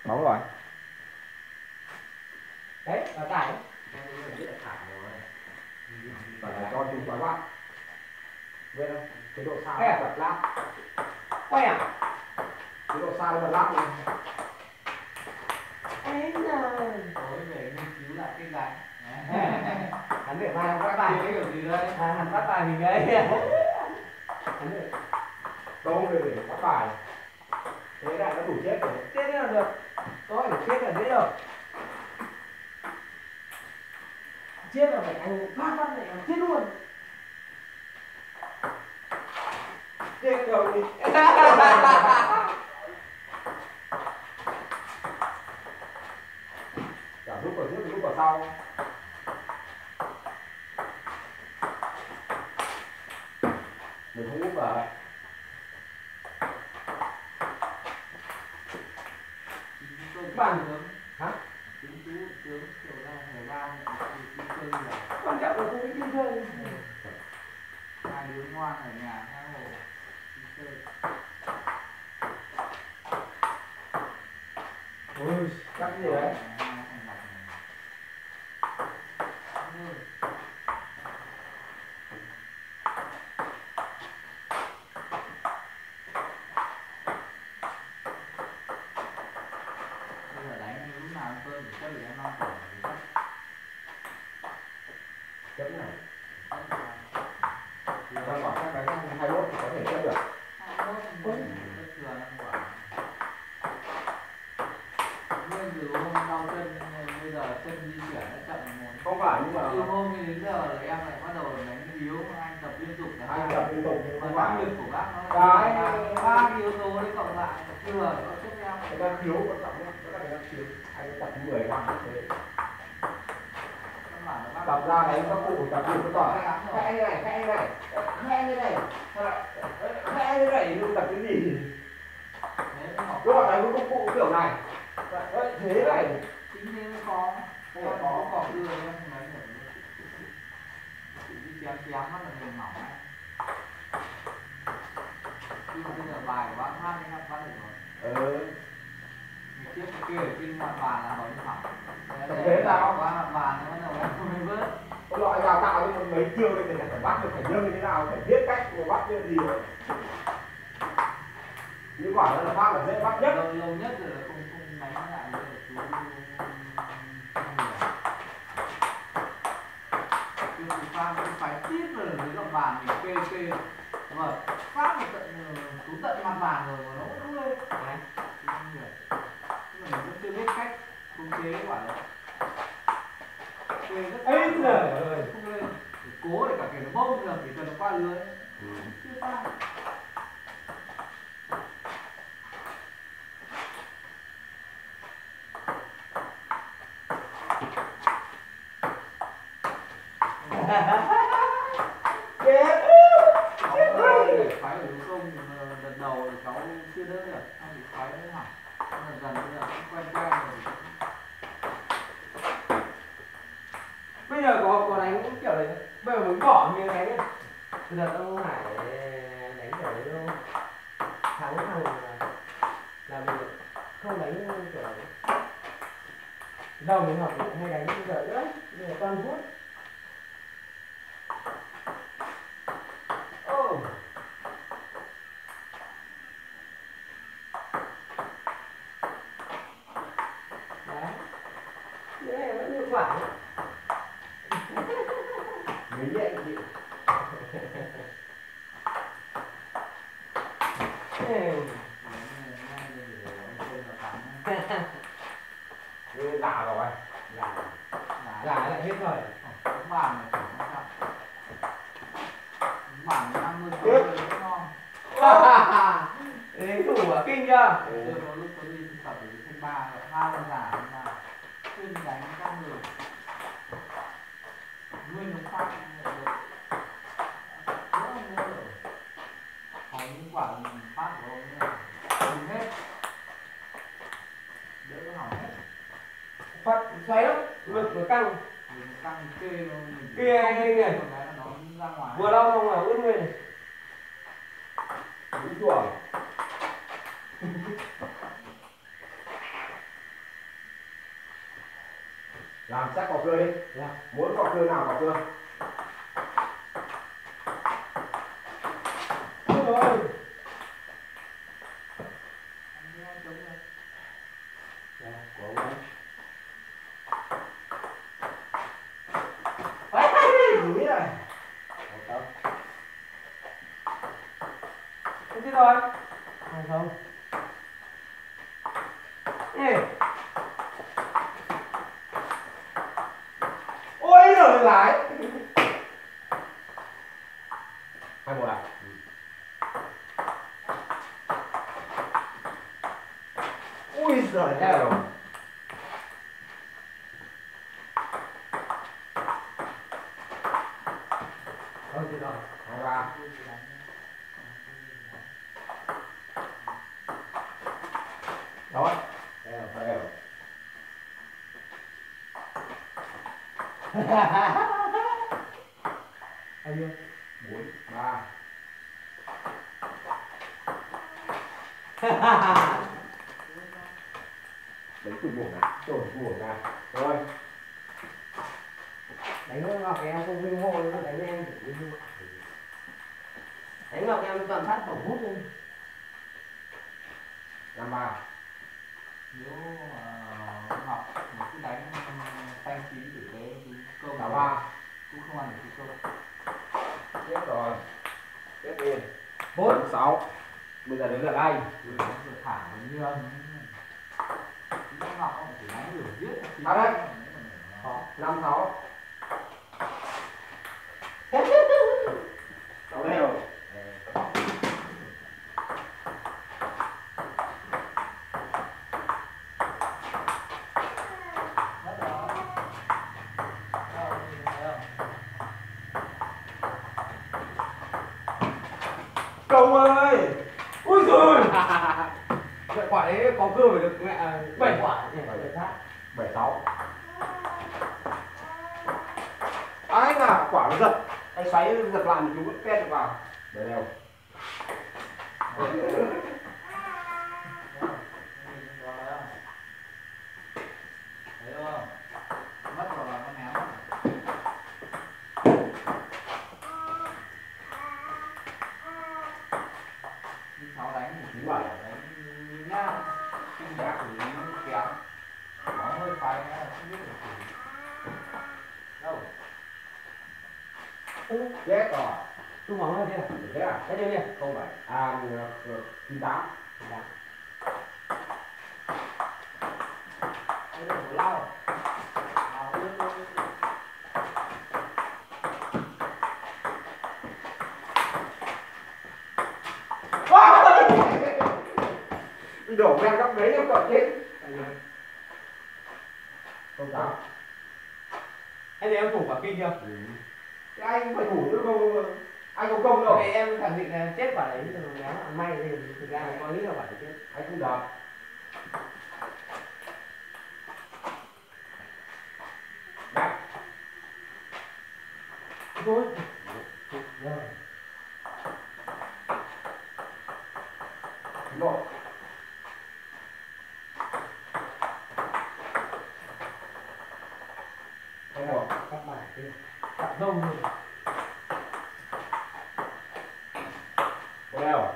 Bóng rồi. Đấy, là tải. Và là cho chúng ta quát. Vậy đâu? Cái độ xa À? bật lát. Quay à? Cái độ xa bật lát này. Ấy là tối về nghiên cứu lại cái gạch. hắn để mai phát bài. Cái kiểu gì đây? Hắn phát bài mình đấy. Hắn để đâu để phát bài. Thế này nó đủ chết rồi. Chết là được. Tôi phải chết là dễ rồi. Chết là phải anh phát này là chết luôn. Chết rồi đi. Cả lúc vào trước lúc vào sau. Mình không úp vào. Bạn Hả? chính chú tướng kiểu ra người ra thì chơi là Quan trọng là không biết đi chơi. hai đứa ngoan ở nhà tha hồ đi chơi. Ôi, chắc gì đấy. Bây giờ đánh lúc nào ăn cơm để chơi để em 5 tuổi Chấm này. Ra quả các cái 21 thì có thể chấm được. 21 bất thường ăn quả. Nguyên từ hôm đau chân bây giờ chân di chuyển đã chậm một. Không phải nhưng mà Từ hôm đến giờ là em lại bắt đầu đánh yếu mà anh tập liên tục là anh tập liên tục nhưng và không năng phải. lực của bác nó Cái ba cái yếu tố đấy cộng lại chưa có chấp em. người ta khiếu quan trọng nhất, đó là người ta khiếu. Anh tập 10 năm thế. Tập ra đấy các cụ tập đủ cái tỏi. Khẽ như này, khẽ như này, khẽ như này, khẽ như này nhưng tập cái gì? Lúc mà đánh các cụ kiểu này, thế này. Chính thế mới có đưa em nói được. Đi chém chém mắt là mềm mỏng ấy. Nhưng mà bây giờ bài của bác hát thì hát bắt được rồi. Ngày trước kia ở trên mặt bàn là nói như hỏng. Thế sao? Qua mặt bàn thì bắt đầu em không mới vớt. Có loại đào tạo cho mấy chiêu đây thì phải bắt được, phải dâng như thế nào, phải biết cách mà bắt như gì rồi. Như quả là phát là dễ bắt nhất. Lâu nhất rồi là không đánh lại nữa là chú chú Phan cũng phải tiếp rồi dưới lòng bàn mình kê mà phát một tận tận mặt bàn rồi mà nó vẫn lên. Đấy. Nhưng mà mình vẫn chưa biết cách khống chế quả đấy. Ấy giời. Không lên. Cố để cả kể nó bông rồi chỉ cần nó qua lưới. Chưa qua. Chết. Phái ở đúng công đợt đầu thì cháu chưa đỡ được, anh bị phái nữa hỏng. Dần dần bây giờ cũng quen rồi. Bây giờ có đánh kiểu này, bây giờ mới bỏ như thế nhá. Bây giờ ông Hải đánh kiểu đấy đâu. Thắng thằng là mình không đánh kiểu này. Đầu mình học hay đánh bây giờ nữa, bây giờ toàn vuốt. Đấy. Thế này vẫn hiệu quả. Mới nhẹ chịu. Như già rồi. Gà lại hết rồi. Cái bàn này chẳng có sao. Bàn 50 rồi nó ngon. Đấy thủ ở kinh chưa? Tôi có lúc tôi đi tập ở thanh ba rồi, 2 con giả mà chuyên đánh các người. Nguyên nó phát được. Đỡ nữa rồi. Có những quả phát của ông nữa. Dùng hết. Đỡ nó hỏng hết. Phát xoáy lắm, lực nó căng. Mình căng kê nó Kia anh này. nó ra ngoài. Vừa lâu không là ướt nguyên này. Đúng chuồng. Làm chắc cỏ cưa đi. Muốn cỏ cưa nào cỏ cưa. Ôi. Của ông ấy. Núi này. Thế rồi. Hay không? Ê. Ôi giời lái. 2-1 à? Ui giời ơi. Thế rồi. 2-3. Rồi. Đều. Bao nhiêu? 4-3. Đấy tụi buồn này. Trời buồn này. Rồi. Đánh Ngọc em không vinh hô nữa, đánh em đánh Ngọc em toàn phát tổng hút lên. 5-3. Nếu học một cái đánh tay khí tử tế câu 6-3. cũng không ăn được cái câu. Tiếp rồi. Tiếp đi. 4-6. Bây giờ đến lượt anh. Vừa thả như ông nó ngọc không chỉ đánh lửa giết. À đây. 5-6. Sáu đều. Công ơi. Ui giời. Vậy quả đấy có cơ phải được mẹ 7 quả nhỉ? 7 phát. 7-6. Anh à, quả nó giật. Anh xoáy giật lại một chú vẫn pet được vào. Để đều. Thấy không? Mất rồi là con néo. Đi 6 đánh thì 9-7. đánh nhá. Kinh giác xử lý kém. Nó hơi phai nhá, không biết được xử lý. Đâu? Chết rồi. Tung bóng hơn thế nào? Thế à? Thế đi. 0-7. À, 9-8. Đây là một lau. Đổ men góc đấy em còn chết. 0-8. Thế thì em thủ quả kinh chưa? Thế anh phải thủ chứ không. Anh có công đâu. Vì em khẳng định là chết quả đấy rồi nếu ăn may thì thực ra là có nghĩ là quả đấy chết. Anh không được. Đấy. Thôi. Rồi. 1. Các bạn kia. Cặp đông rồi. Đều.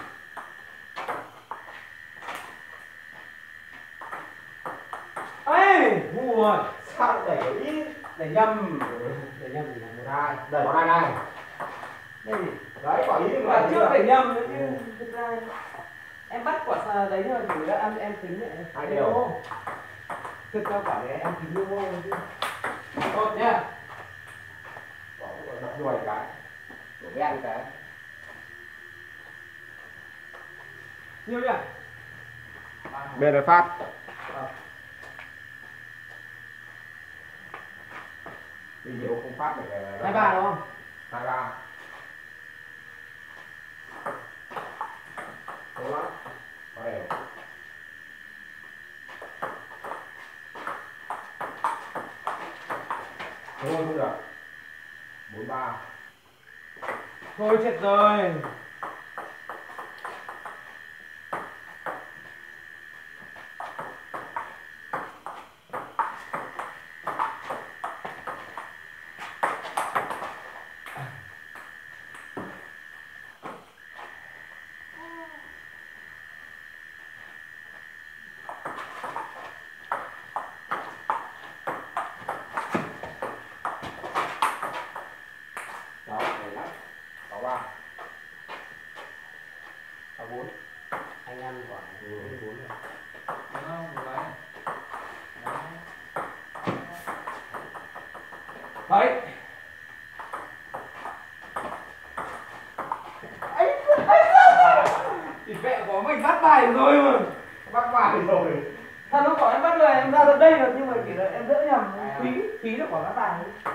Ê, ngu rồi. Sao để ý. Để nhầm. Để nhầm gì là 1-2. Đẩy con này. đây. Đấy, quả ý Quả trước để nhầm nữa chứ. Thực ra em bắt quả đấy thôi thì đã em tính lại. 2 đều. Thực ra quả đấy em tính như vô chứ. Tốt nhá. Đập đuôi cái. Đổ đen cái. Nhiêu nhỉ? Bên này phát. Đi nhiều không phát được. 23 đúng không? 23. Đúng lắm. Có đều. Đúng không? Không được. 4-3. Thôi chết rồi. 5 quả 4 rồi. Đúng không? Một cái này. Đấy. Thì mẹ của mình bắt bài được rồi mà. Bắt bài rồi. Thật lúc bảo em bắt rồi em ra tận đây rồi nhưng mà chỉ là em đỡ nhầm phí được quả bắt bài.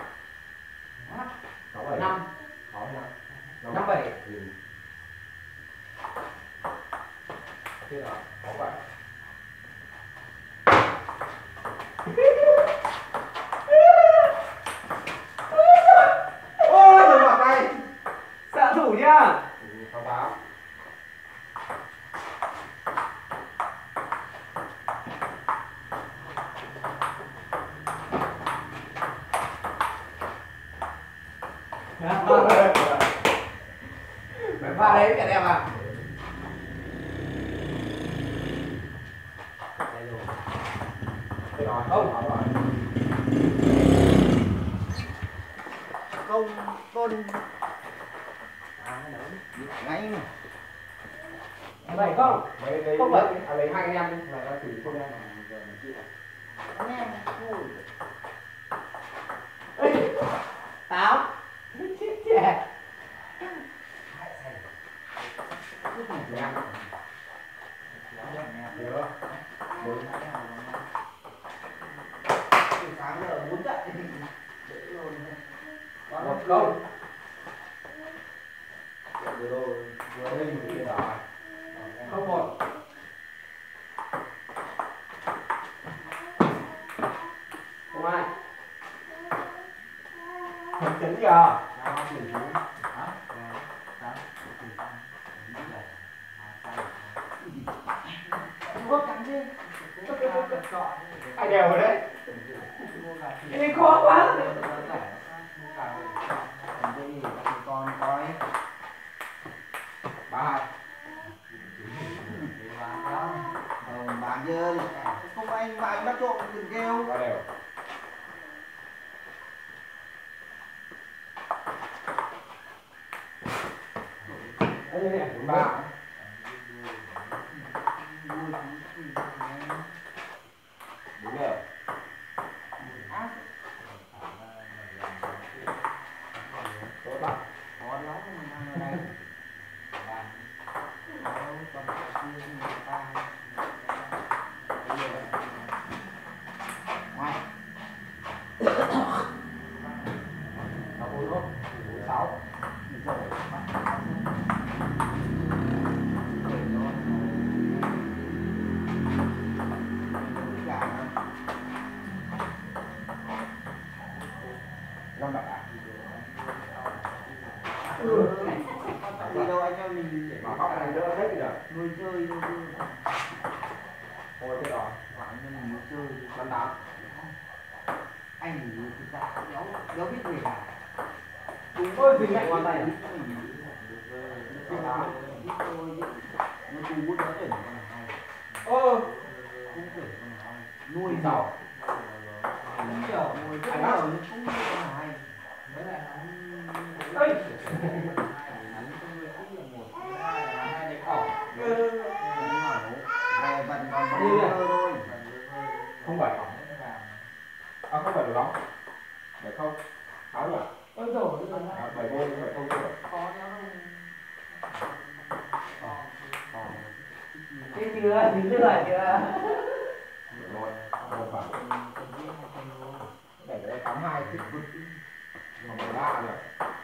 5 5 7. Chưa rồi. Có vậy. Ôi trời mặt này. Xạ thủ nhá. 68. Mày pha đấy cả đẹp à? Đây rồi. Đây rồi. Không. Rồi. Công tôn ngay Bảy không? Mày lấy Không vậy. lấy hai anh em đi, mày ra thử không em. anh em vui 8. Chết trẻ. Nhớ. Bốn. sáng giờ muốn chạy để luôn Một câu. Vừa lên một cái đó. Không một. Không ai. Chấn chấn kìa. Ai đều rồi đấy. Cái này khó quá. còn coi 32. bạn giờ không anh mà anh bắt trộm đừng kêu Ba đều. Đây này, 43. Đúng rồi. Tốt lắm. khó lắm mình đang ở đây còn kia người ta ngoài Sáu bốn thôi. 6. Năm bảy à? đi đâu anh em mình Để mà góc này đỡ hết rồi. nuôi chơi thôi Thôi thế rồi. anh em mình nuôi chơi 58. anh thì thực ra đéo biết gì cả Đúng ơi gì mẹ ngón tay à? nó cú bút đó để nuôi Sáu. kiểu nuôi rất nhiều nhưng không biết là hay với lại Ê. về vận còn Đi này. thôi Không bảy. À không bảy được lắm. Bảy không. Tháo rồi. Ôi dồi. Bảy vô bảy không chưa. khó nhau Cái chưa, chính chưa chưa. Rồi. Một bảy. Bảy cái 82 thích vứt. Còn 13 nữa.